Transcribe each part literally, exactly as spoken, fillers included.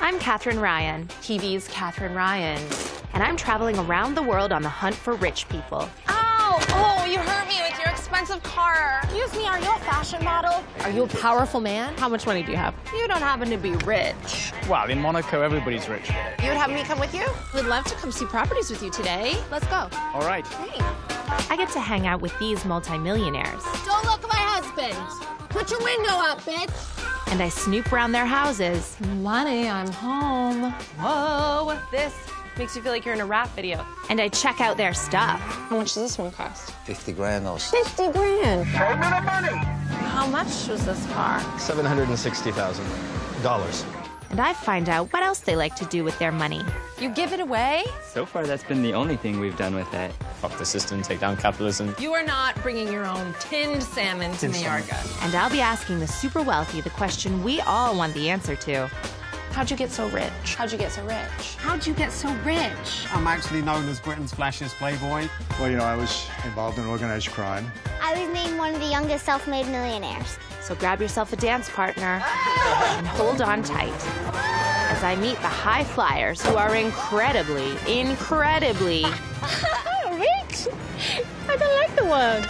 I'm Katherine Ryan, T V's Katherine Ryan, and I'm traveling around the world on the hunt for rich people. Ow! Oh, you hurt me with your expensive car. Excuse me, are you a fashion model? Are you a powerful man? How much money do you have? You don't happen to be rich. Well, in Monaco, everybody's rich. You would have me come with you? We'd love to come see properties with you today. Let's go. All right. Thanks. I get to hang out with these multimillionaires. Don't look at my husband. Put your window up, bitch. And I snoop around their houses. Money, I'm home. Whoa, this makes you feel like you're in a rap video. And I check out their stuff. How much does this one cost? fifty grand or so. fifty grand. Show me the money. How much was this car? seven hundred sixty thousand dollars. And I find out what else they like to do with their money. You give it away? So far, that's been the only thing we've done with it. Fuck the system, take down capitalism. You are not bringing your own tinned salmon to Mallorca. And I'll be asking the super wealthy the question we all want the answer to. How'd you get so rich? How'd you get so rich? How'd you get so rich? I'm actually known as Britain's flashiest playboy. Well, you know, I was involved in organized crime. I was named one of the youngest self-made millionaires. So grab yourself a dance partner and hold on tight as I meet the high flyers who are incredibly, incredibly rich. I don't like the word.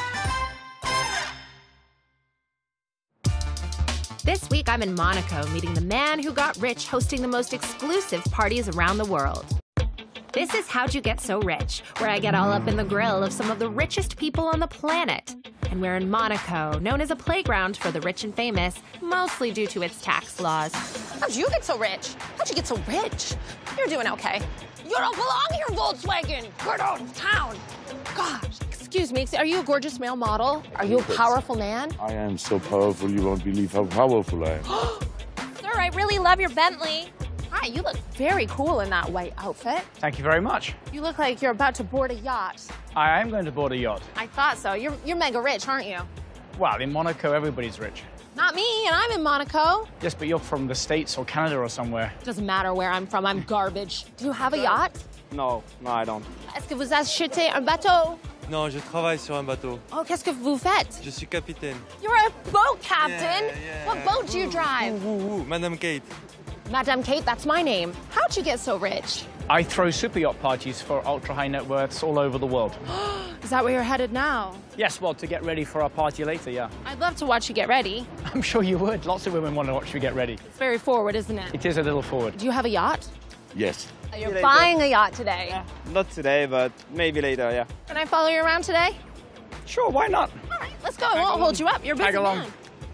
This week, I'm in Monaco, meeting the man who got rich hosting the most exclusive parties around the world. This is How'd You Get So Rich, where I get all up in the grill of some of the richest people on the planet. And we're in Monaco, known as a playground for the rich and famous, mostly due to its tax laws. How'd you get so rich? How'd you get so rich? You're doing okay. You don't belong here, Volkswagen. Get out of town. Gosh, excuse me, are you a gorgeous male model? Are you a powerful man? I am so powerful, you won't believe how powerful I am. Sir, I really love your Bentley. Hi, you look very cool in that white outfit. Thank you very much. You look like you're about to board a yacht. I am going to board a yacht. I thought so. You're, you're mega rich, aren't you? Well, in Monaco, everybody's rich. Not me, and I'm in Monaco. Yes, but you're from the States or Canada or somewhere. Doesn't matter where I'm from, I'm garbage. Do you have a yacht? No, no, I don't. Est-ce que vous achetez un bateau? Non, je travaille sur un bateau. Oh, qu'est-ce que vous faites? Je suis capitaine. You're a boat captain? Yeah, yeah. What boat do you drive? Ooh, ooh, ooh. Madame Kate. Madame Kate, that's my name. How'd you get so rich? I throw super yacht parties for ultra-high net worths all over the world. Is that where you're headed now? Yes, well, to get ready for our party later, yeah. I'd love to watch you get ready. I'm sure you would. Lots of women want to watch you get ready. It's very forward, isn't it? It is a little forward. Do you have a yacht? Yes. You're buying a yacht today. Yeah, not today, but maybe later, yeah. Can I follow you around today? Sure, why not? All right, let's go. I won't hold you up. You're a busy Tag along. man.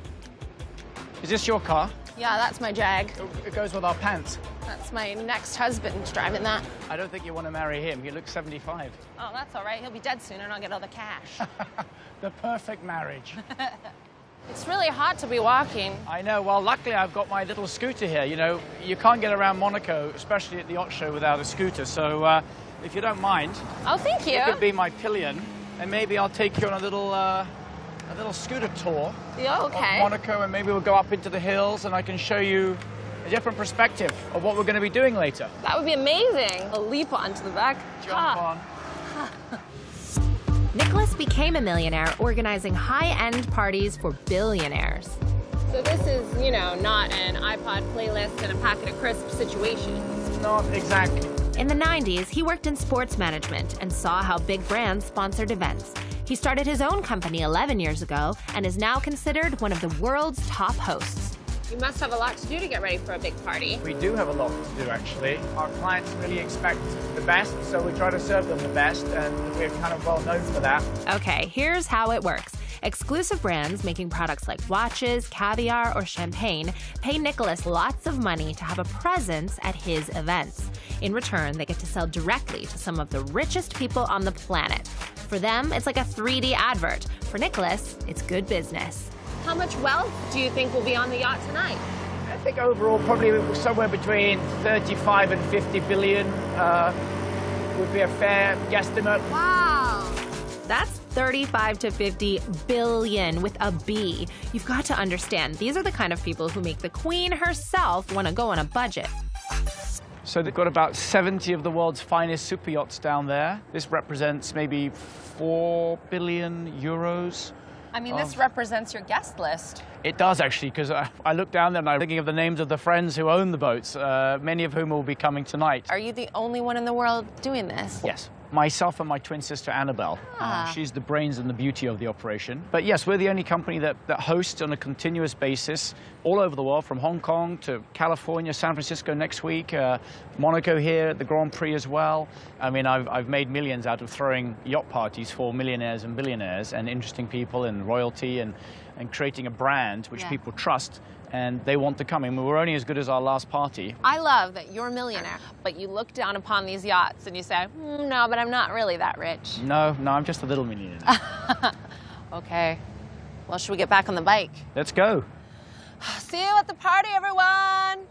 Is this your car? Yeah, that's my Jag. It goes with our pants. That's my next husband driving that. I don't think you want to marry him. He looks seventy-five. Oh, that's all right. He'll be dead soon and I'll get all the cash. The perfect marriage. It's really hot to be walking. I know. Well, luckily I've got my little scooter here. You know, you can't get around Monaco, especially at the yacht show, without a scooter. So uh, if you don't mind, Oh, thank you. you could be my pillion, and maybe I'll take you on a little, uh, a little scooter tour Yeah, okay. of Monaco, and maybe we'll go up into the hills, and I can show you a different perspective of what we're going to be doing later. That would be amazing. I'll leap onto the back. Jump Ah. on. Nicholas became a millionaire organizing high-end parties for billionaires. So this is, you know, not an iPod playlist and a packet of crisps situation. Not exactly. In the nineties, he worked in sports management and saw how big brands sponsored events. He started his own company eleven years ago and is now considered one of the world's top hosts. You must have a lot to do to get ready for a big party. We do have a lot to do, actually. Our clients really expect the best, so we try to serve them the best, and we're kind of well known for that. Okay, here's how it works. Exclusive brands making products like watches, caviar, or champagne pay Nicholas lots of money to have a presence at his events. In return, they get to sell directly to some of the richest people on the planet. For them, it's like a three D advert. For Nicholas, it's good business. How much wealth do you think will be on the yacht tonight? I think overall probably somewhere between thirty-five and fifty billion uh, would be a fair guesstimate. Wow. That's thirty-five to fifty billion with a B. You've got to understand, these are the kind of people who make the Queen herself want to go on a budget. So they've got about seventy of the world's finest super yachts down there. This represents maybe four billion euros. I mean, this represents your guest list. It does, actually, because I, I look down there and I'm thinking of the names of the friends who own the boats, uh, many of whom will be coming tonight. Are you the only one in the world doing this? Yes. Myself and my twin sister, Annabelle. Ah. Uh, she's the brains and the beauty of the operation. But yes, we're the only company that, that hosts on a continuous basis all over the world, from Hong Kong to California, San Francisco next week, uh, Monaco here, the Grand Prix as well. I mean, I've, I've made millions out of throwing yacht parties for millionaires and billionaires and interesting people and royalty and, and creating a brand which Yeah. people trust. And they want to come. I mean, we're only as good as our last party. I love that you're a millionaire, but you look down upon these yachts and you say, mm, no, but I'm not really that rich. No, no, I'm just a little millionaire. Okay. Well, should we get back on the bike? Let's go. See you at the party, everyone!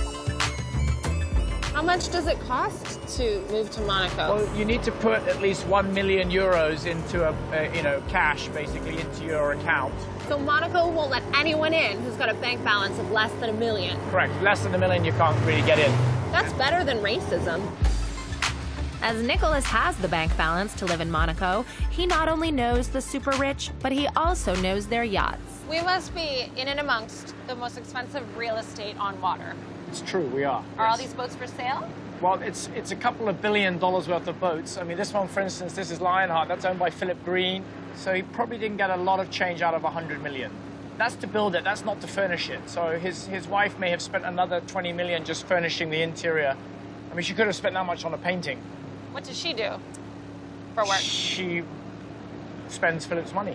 How much does it cost to move to Monaco? Well, you need to put at least one million euros into a, a, you know, cash, basically, into your account. So Monaco won't let anyone in who's got a bank balance of less than a million. Correct. Less than a million, you can't really get in. That's better than racism. As Nicholas has the bank balance to live in Monaco, he not only knows the super rich, but he also knows their yachts. We must be in and amongst the most expensive real estate on water. It's true, we are. Are yes. all these boats for sale? Well, it's it's a couple of billion dollars worth of boats. I mean, this one, for instance, this is Lionheart. That's owned by Philip Green. So he probably didn't get a lot of change out of one hundred million. That's to build it. That's not to furnish it. So his, his wife may have spent another twenty million just furnishing the interior. I mean, she could have spent that much on a painting. What does she do for work? She spends Philip's money.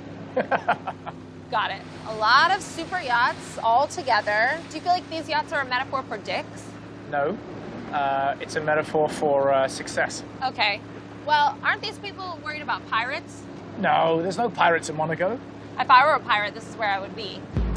Got it. A lot of super yachts all together. Do you feel like these yachts are a metaphor for dicks? No, uh, it's a metaphor for uh, success. Okay. Well, aren't these people worried about pirates? No, there's no pirates in Monaco. If I were a pirate, this is where I would be.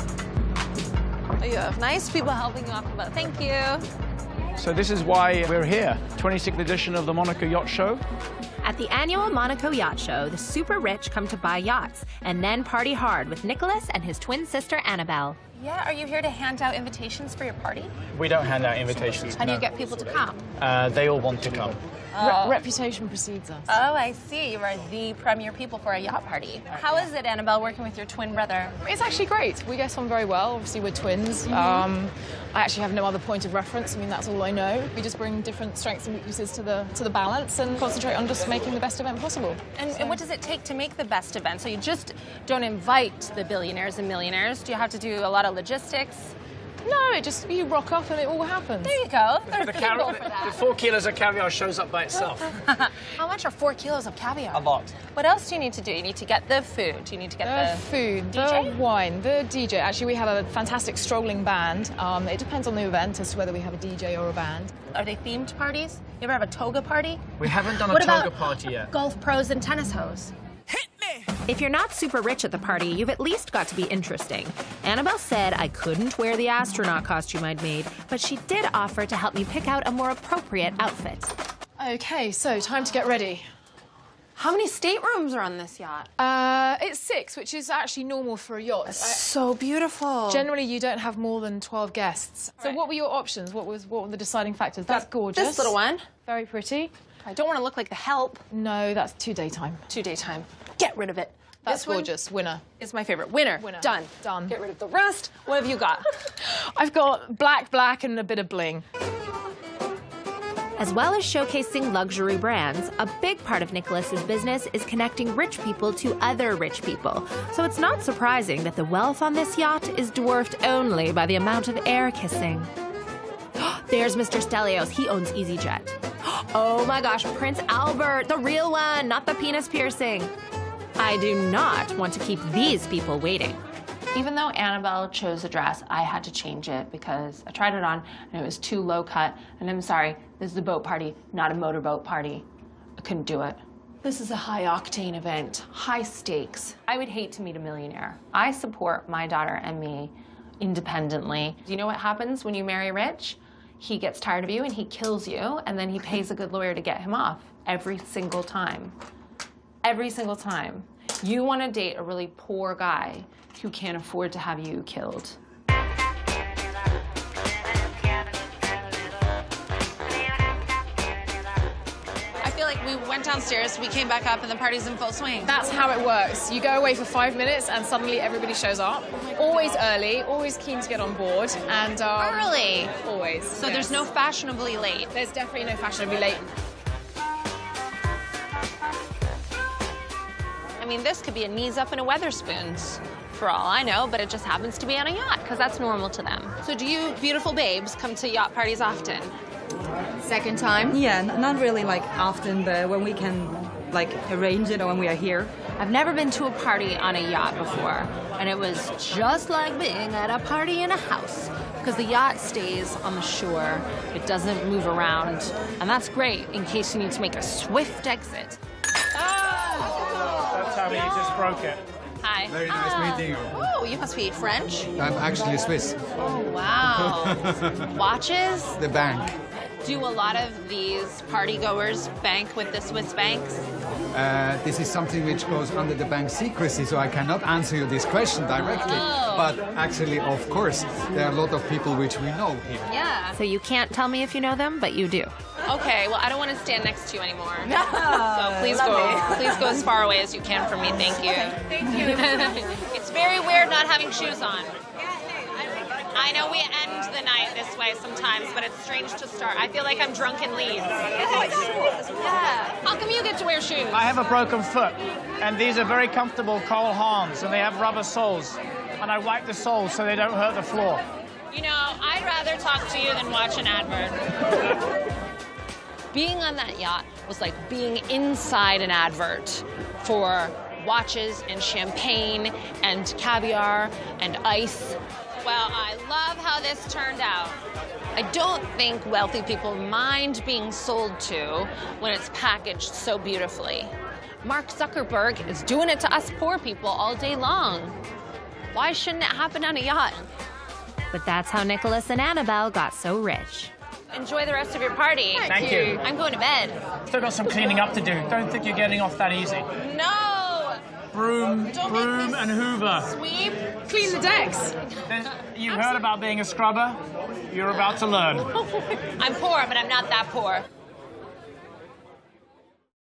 Oh, you have nice people helping you off the boat. Thank you. So this is why we're here. twenty-sixth edition of the Monaco Yacht Show. At the annual Monaco Yacht Show, the super rich come to buy yachts and then party hard with Nicholas and his twin sister, Annabelle. Yeah, are you here to hand out invitations for your party? We don't hand out invitations. How do you no. get people to come? Uh, they all want to come. Oh. Re reputation precedes us. Oh, I see. You are the premier people for a yacht party. How is it, Annabelle, working with your twin brother? It's actually great. We get on very well. Obviously, we're twins. Mm-hmm. um, I actually have no other point of reference. I mean, that's all I know. We just bring different strengths and weaknesses to the to the balance and concentrate on just making the best event possible. And, so. and what does it take to make the best event? So you just don't invite the billionaires and millionaires. Do you have to do a lot of logistics? No, it just, you rock up and it all happens. There you go. There's The, people caviar, for that. the four kilos of caviar shows up by itself. How much are four kilos of caviar? A lot. What else do you need to do? You need to get the food. You need to get The the, food, D J? the wine, the D J. Actually, we have a fantastic strolling band. Um, it depends on the event as to whether we have a D J or a band. Are they themed parties? You ever have a toga party? We haven't done a What toga about party yet. golf pros and tennis hose? If you're not super rich at the party, you've at least got to be interesting. Annabelle said I couldn't wear the astronaut costume I'd made, but she did offer to help me pick out a more appropriate outfit. Okay, so time to get ready. How many staterooms are on this yacht? Uh, it's six, which is actually normal for a yacht. So beautiful. Generally, you don't have more than twelve guests. So Right. what were your options? What was what were the deciding factors? That's gorgeous. This little one. Very pretty. I don't want to look like the help. No, that's too daytime. Two daytime. Get rid of it. That's this one gorgeous. Winner. is my favorite. Winner. Winner. Done. Done. Get rid of the rest. What have you got? I've got black, black, and a bit of bling. As well as showcasing luxury brands, a big part of Nicholas's business is connecting rich people to other rich people. So it's not surprising that the wealth on this yacht is dwarfed only by the amount of air kissing. There's Mister Stelios. He owns EasyJet. Oh my gosh, Prince Albert, the real one, not the penis piercing. I do not want to keep these people waiting. Even though Annabelle chose a dress, I had to change it because I tried it on and it was too low cut. And I'm sorry, this is a boat party, not a motorboat party. I couldn't do it. This is a high octane event, high stakes. I would hate to meet a millionaire. I support my daughter and me independently. Do you know what happens when you marry rich? He gets tired of you and he kills you, and then he pays a good lawyer to get him off every single time. Every single time. You want to date a really poor guy who can't afford to have you killed. I feel like we went out downstairs, we came back up, and the party's in full swing. That's how it works. You go away for five minutes, and suddenly everybody shows up. Always early, always keen to get on board, and um, early. Always. So yes. there's no fashionably late. There's definitely no fashionably late. I mean, this could be a knees up and a Weatherspoons, for all I know, but it just happens to be on a yacht, because that's normal to them. So do you beautiful babes come to yacht parties often? Second time? Yeah, n not really like often, but when we can like arrange it or when we are here. I've never been to a party on a yacht before, and it was just like being at a party in a house, because the yacht stays on the shore. It doesn't move around, and that's great in case you need to make a swift exit. That's how he just broke it. Hi. Very nice Ah. meeting you. Oh, you must be French? I'm actually Swiss. Oh, wow. Watches? The bank. Do a lot of these partygoers bank with the Swiss banks? Uh, this is something which goes under the bank secrecy, so I cannot answer you this question directly. Oh. But actually, of course, there are a lot of people which we know here. Yeah. So you can't tell me if you know them, but you do. Okay, well, I don't want to stand next to you anymore. No. So please go, please go as far away as you can from me. Thank you. Thank you. It's very weird not having shoes on. I know we end the night this way sometimes, but it's strange to start. I feel like I'm drunk in Leeds. Yeah. How come you get to wear shoes? I have a broken foot, and these are very comfortable Cole Haans, and they have rubber soles. And I wipe the soles so they don't hurt the floor. You know, I'd rather talk to you than watch an advert. Being on that yacht was like being inside an advert for watches and champagne and caviar and ice. Well, I love how this turned out. I don't think wealthy people mind being sold to when it's packaged so beautifully. Mark Zuckerberg is doing it to us poor people all day long. Why shouldn't it happen on a yacht? But that's how Nicholas and Annabelle got so rich. Enjoy the rest of your party. Thank, Thank you. you. I'm going to bed. Still got some cleaning up to do. Don't think you're getting off that easy. No! Broom, Don't broom and hoover. Sweep. Clean the decks. There's, you heard about being a scrubber? You're about to learn. I'm poor, but I'm not that poor.